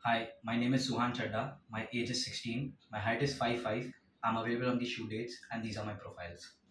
Hi, my name is Suhan Chadda. My age is 16. My height is 5'5". I'm available on the shoe dates, and these are my profiles.